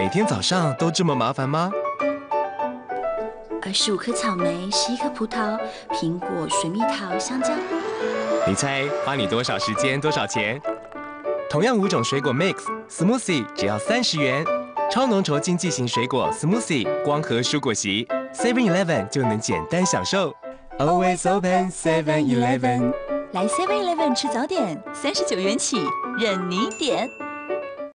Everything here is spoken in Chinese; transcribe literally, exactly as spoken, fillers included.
每天早上都这么麻烦吗？ 二十五颗草莓，十一颗葡萄，苹果、水蜜桃、香蕉。 你猜花你多少时间，多少钱？同样五种水果 mix smoothie 只要三十元，超浓稠经济型水果 smoothie 光合蔬果昔 ，Seven Eleven 就能简单享受。Always open Seven Eleven。 来 Seven Eleven 吃早点，三十九元起，任你点。